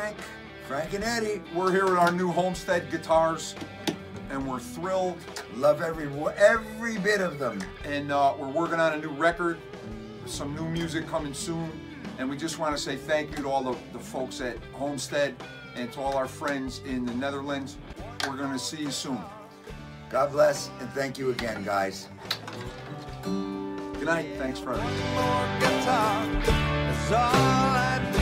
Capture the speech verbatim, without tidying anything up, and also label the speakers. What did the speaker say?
Speaker 1: Frank. Frank and Eddie.
Speaker 2: We're here with our new Homestead guitars, and we're thrilled.
Speaker 1: Love every every bit of them.
Speaker 2: And uh, we're working on a new record, some new music coming soon. And we just want to say thank you to all the, the folks at Homestead and to all our friends in the Netherlands. We're going to see you soon.
Speaker 1: God bless, and thank you again, guys.
Speaker 2: Good night. Thanks for everything.
Speaker 3: One more guitar is all I